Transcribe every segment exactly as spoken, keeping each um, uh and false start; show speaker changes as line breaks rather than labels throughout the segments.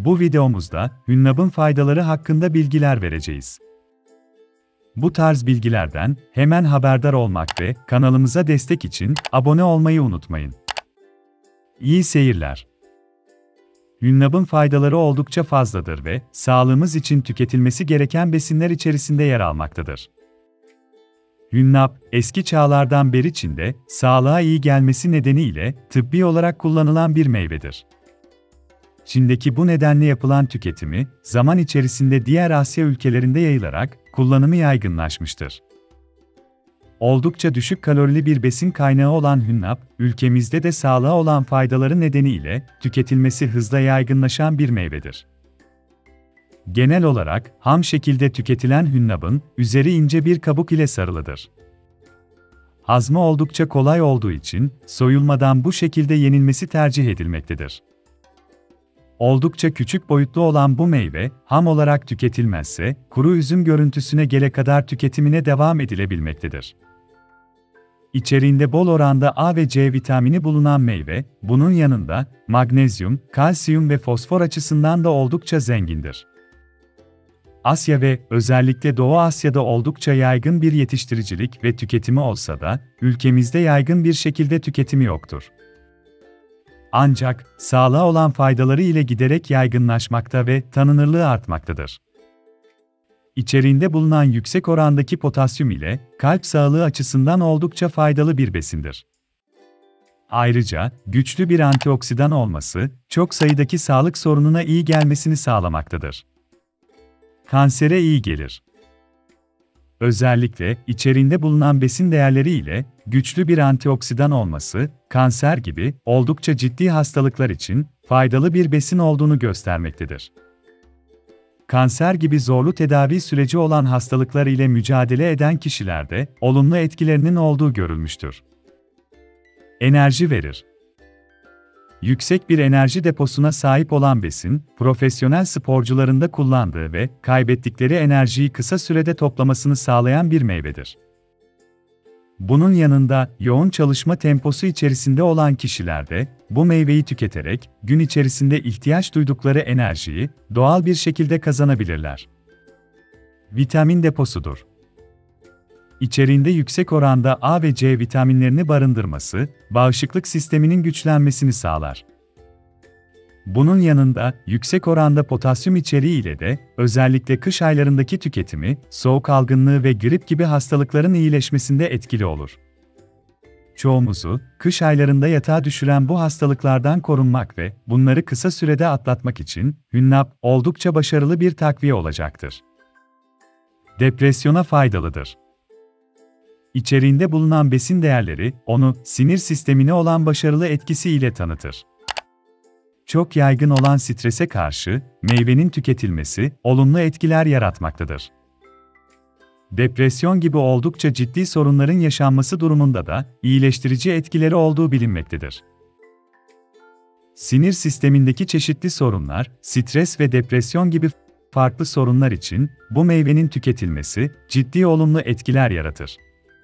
Bu videomuzda Hünnap'ın faydaları hakkında bilgiler vereceğiz. Bu tarz bilgilerden hemen haberdar olmak ve kanalımıza destek için abone olmayı unutmayın. İyi seyirler. Hünnap'ın faydaları oldukça fazladır ve sağlığımız için tüketilmesi gereken besinler içerisinde yer almaktadır. Hünnap, eski çağlardan beri Çin'de sağlığa iyi gelmesi nedeniyle tıbbi olarak kullanılan bir meyvedir. Çin'deki bu nedenle yapılan tüketimi, zaman içerisinde diğer Asya ülkelerinde yayılarak kullanımı yaygınlaşmıştır. Oldukça düşük kalorili bir besin kaynağı olan Hünnap, ülkemizde de sağlığa olan faydaları nedeniyle tüketilmesi hızla yaygınlaşan bir meyvedir. Genel olarak ham şekilde tüketilen Hünnap'ın üzeri ince bir kabuk ile sarılıdır. Hazmı oldukça kolay olduğu için soyulmadan bu şekilde yenilmesi tercih edilmektedir. Oldukça küçük boyutlu olan bu meyve, ham olarak tüketilmezse, kuru üzüm görüntüsüne gele kadar tüketimine devam edilebilmektedir. İçeriğinde bol oranda A ve C vitamini bulunan meyve, bunun yanında magnezyum, kalsiyum ve fosfor açısından da oldukça zengindir. Asya ve özellikle Doğu Asya'da oldukça yaygın bir yetiştiricilik ve tüketimi olsa da, ülkemizde yaygın bir şekilde tüketimi yoktur. Ancak, sağlığa olan faydaları ile giderek yaygınlaşmakta ve tanınırlığı artmaktadır. İçeriğinde bulunan yüksek orandaki potasyum ile, kalp sağlığı açısından oldukça faydalı bir besindir. Ayrıca, güçlü bir antioksidan olması, çok sayıdaki sağlık sorununa iyi gelmesini sağlamaktadır. Kansere iyi gelir. Özellikle, içeriğinde bulunan besin değerleri ile, güçlü bir antioksidan olması, kanser gibi oldukça ciddi hastalıklar için faydalı bir besin olduğunu göstermektedir. Kanser gibi zorlu tedavi süreci olan hastalıklar ile mücadele eden kişilerde olumlu etkilerinin olduğu görülmüştür. Enerji verir. Yüksek bir enerji deposuna sahip olan besin, profesyonel sporcuların da kullandığı ve kaybettikleri enerjiyi kısa sürede toplamasını sağlayan bir meyvedir. Bunun yanında, yoğun çalışma temposu içerisinde olan kişiler de, bu meyveyi tüketerek, gün içerisinde ihtiyaç duydukları enerjiyi, doğal bir şekilde kazanabilirler. Vitamin deposudur. İçeriğinde yüksek oranda A ve C vitaminlerini barındırması, bağışıklık sisteminin güçlenmesini sağlar. Bunun yanında, yüksek oranda potasyum içeriği ile de, özellikle kış aylarındaki tüketimi, soğuk algınlığı ve grip gibi hastalıkların iyileşmesinde etkili olur. Çoğumuzu, kış aylarında yatağa düşüren bu hastalıklardan korunmak ve bunları kısa sürede atlatmak için, Hünnap, oldukça başarılı bir takviye olacaktır. Depresyona faydalıdır. İçeriğinde bulunan besin değerleri, onu, sinir sistemine olan başarılı etkisi ile tanıtır. Çok yaygın olan strese karşı, meyvenin tüketilmesi, olumlu etkiler yaratmaktadır. Depresyon gibi oldukça ciddi sorunların yaşanması durumunda da, iyileştirici etkileri olduğu bilinmektedir. Sinir sistemindeki çeşitli sorunlar, stres ve depresyon gibi farklı sorunlar için, bu meyvenin tüketilmesi, ciddi olumlu etkiler yaratır.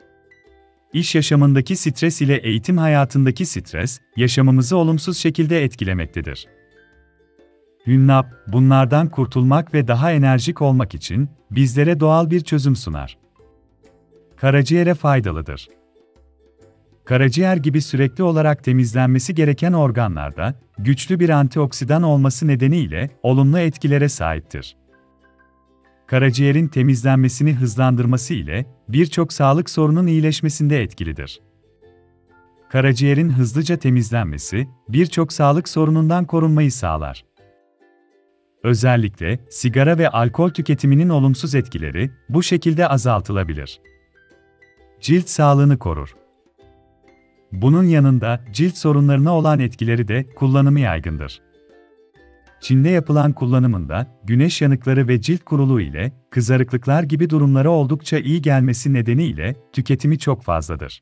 İş yaşamındaki stres ile eğitim hayatındaki stres, yaşamımızı olumsuz şekilde etkilemektedir. Hünnap, bunlardan kurtulmak ve daha enerjik olmak için, bizlere doğal bir çözüm sunar. Karaciğere faydalıdır. Karaciğer gibi sürekli olarak temizlenmesi gereken organlarda, güçlü bir antioksidan olması nedeniyle, olumlu etkilere sahiptir. Karaciğerin temizlenmesini hızlandırması ile birçok sağlık sorunun iyileşmesinde etkilidir. Karaciğerin hızlıca temizlenmesi, birçok sağlık sorunundan korunmayı sağlar. Özellikle, sigara ve alkol tüketiminin olumsuz etkileri, bu şekilde azaltılabilir. Cilt sağlığını korur. Bunun yanında, cilt sorunlarına olan etkileri de, kullanımı yaygındır. Çin'de yapılan kullanımında, güneş yanıkları ve cilt kuruluğu ile, kızarıklıklar gibi durumlara oldukça iyi gelmesi nedeniyle, tüketimi çok fazladır.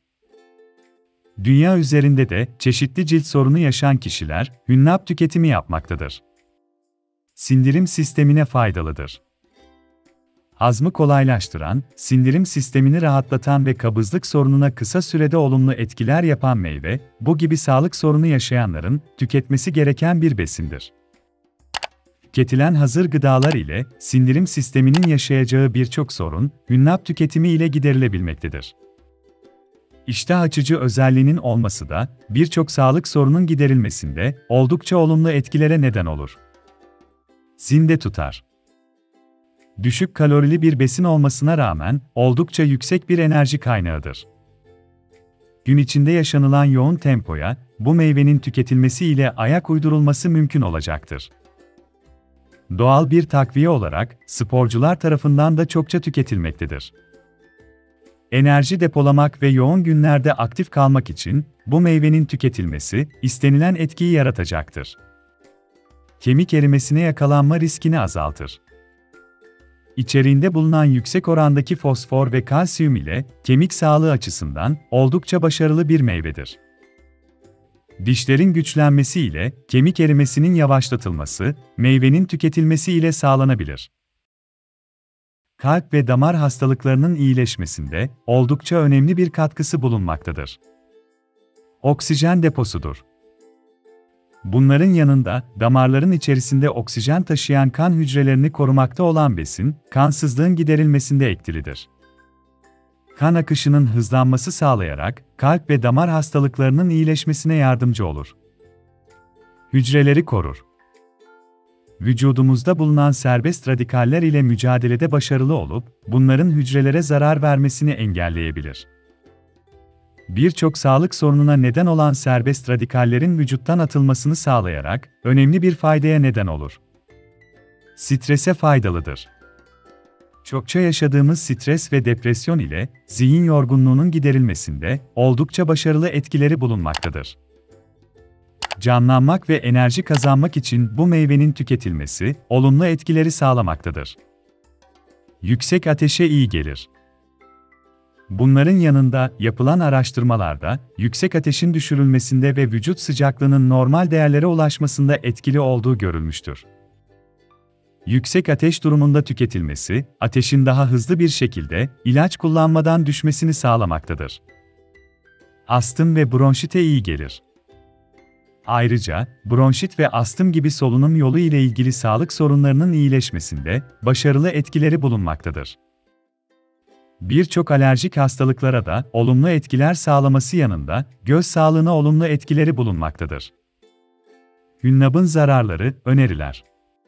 Dünya üzerinde de, çeşitli cilt sorunu yaşayan kişiler, Hünnap tüketimi yapmaktadır. Sindirim sistemine faydalıdır. Hazmı kolaylaştıran, sindirim sistemini rahatlatan ve kabızlık sorununa kısa sürede olumlu etkiler yapan meyve, bu gibi sağlık sorunu yaşayanların, tüketmesi gereken bir besindir. Tüketilen hazır gıdalar ile sindirim sisteminin yaşayacağı birçok sorun, hünnap tüketimi ile giderilebilmektedir. İştah açıcı özelliğinin olması da birçok sağlık sorunun giderilmesinde oldukça olumlu etkilere neden olur. Zinde tutar. Düşük kalorili bir besin olmasına rağmen oldukça yüksek bir enerji kaynağıdır. Gün içinde yaşanılan yoğun tempoya bu meyvenin tüketilmesi ile ayak uydurulması mümkün olacaktır. Doğal bir takviye olarak sporcular tarafından da çokça tüketilmektedir. Enerji depolamak ve yoğun günlerde aktif kalmak için bu meyvenin tüketilmesi istenilen etkiyi yaratacaktır. Kemik erimesine yakalanma riskini azaltır. İçeriğinde bulunan yüksek orandaki fosfor ve kalsiyum ile kemik sağlığı açısından oldukça başarılı bir meyvedir. Dişlerin güçlenmesi ile kemik erimesinin yavaşlatılması, meyvenin tüketilmesi ile sağlanabilir. Kalp ve damar hastalıklarının iyileşmesinde oldukça önemli bir katkısı bulunmaktadır. Oksijen deposudur. Bunların yanında, damarların içerisinde oksijen taşıyan kan hücrelerini korumakta olan besin, kansızlığın giderilmesinde etkilidir. Kan akışının hızlanması sağlayarak, kalp ve damar hastalıklarının iyileşmesine yardımcı olur. Hücreleri korur. Vücudumuzda bulunan serbest radikaller ile mücadelede başarılı olup, bunların hücrelere zarar vermesini engelleyebilir. Birçok sağlık sorununa neden olan serbest radikallerin vücuttan atılmasını sağlayarak önemli bir faydaya neden olur. Strese faydalıdır. Çokça yaşadığımız stres ve depresyon ile zihin yorgunluğunun giderilmesinde oldukça başarılı etkileri bulunmaktadır. Canlanmak ve enerji kazanmak için bu meyvenin tüketilmesi olumlu etkileri sağlamaktadır. Yüksek ateşe iyi gelir. Bunların yanında yapılan araştırmalarda yüksek ateşin düşürülmesinde ve vücut sıcaklığının normal değerlere ulaşmasında etkili olduğu görülmüştür. Yüksek ateş durumunda tüketilmesi, ateşin daha hızlı bir şekilde ilaç kullanmadan düşmesini sağlamaktadır. Astım ve bronşite iyi gelir. Ayrıca, bronşit ve astım gibi solunum yolu ile ilgili sağlık sorunlarının iyileşmesinde başarılı etkileri bulunmaktadır. Birçok alerjik hastalıklara da olumlu etkiler sağlaması yanında göz sağlığına olumlu etkileri bulunmaktadır. Hünnap'ın zararları, öneriler.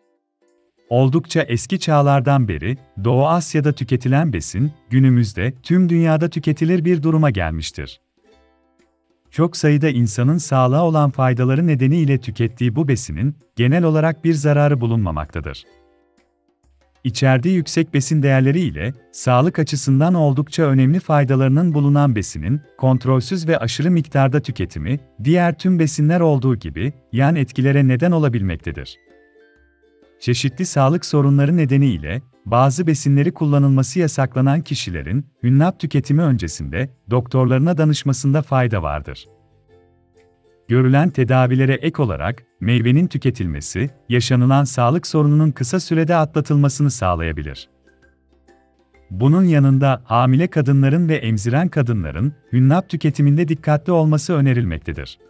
Oldukça eski çağlardan beri Doğu Asya'da tüketilen besin, günümüzde tüm dünyada tüketilir bir duruma gelmiştir. Çok sayıda insanın sağlığa olan faydaları nedeniyle tükettiği bu besinin genel olarak bir zararı bulunmamaktadır. İçerdiği yüksek besin değerleri ile sağlık açısından oldukça önemli faydalarının bulunan besinin kontrolsüz ve aşırı miktarda tüketimi, diğer tüm besinler olduğu gibi yan etkilere neden olabilmektedir. Çeşitli sağlık sorunları nedeniyle bazı besinleri kullanılması yasaklanan kişilerin hünnap tüketimi öncesinde doktorlarına danışmasında fayda vardır. Görülen tedavilere ek olarak meyvenin tüketilmesi, yaşanılan sağlık sorununun kısa sürede atlatılmasını sağlayabilir. Bunun yanında hamile kadınların ve emziren kadınların hünnap tüketiminde dikkatli olması önerilmektedir.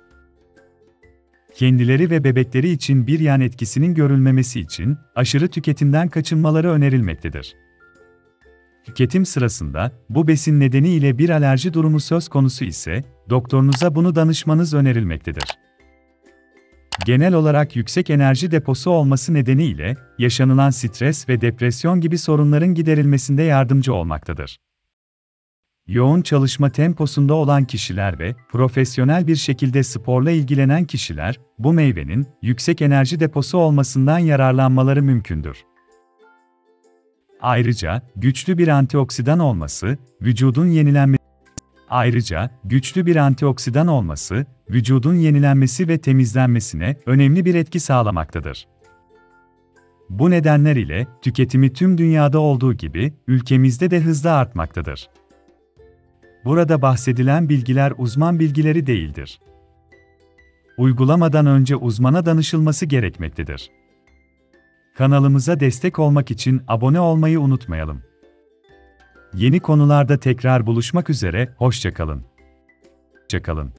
Kendileri ve bebekleri için bir yan etkisinin görülmemesi için aşırı tüketimden kaçınmaları önerilmektedir. Tüketim sırasında bu besin nedeniyle bir alerji durumu söz konusu ise doktorunuza bunu danışmanız önerilmektedir. Genel olarak yüksek enerji deposu olması nedeniyle yaşanılan stres ve depresyon gibi sorunların giderilmesinde yardımcı olmaktadır. Yoğun çalışma temposunda olan kişiler ve profesyonel bir şekilde sporla ilgilenen kişiler, bu meyvenin yüksek enerji deposu olmasından yararlanmaları mümkündür. Ayrıca, güçlü bir antioksidan olması, vücudun yenilenmesi Ayrıca, güçlü bir antioksidan olması, vücudun yenilenmesi ve temizlenmesine önemli bir etki sağlamaktadır. Bu nedenler ile tüketimi tüm dünyada olduğu gibi ülkemizde de hızla artmaktadır. Burada bahsedilen bilgiler uzman bilgileri değildir. Uygulamadan önce uzmana danışılması gerekmektedir. Kanalımıza destek olmak için abone olmayı unutmayalım. Yeni konularda tekrar buluşmak üzere, hoşça kalın. Hoşça kalın.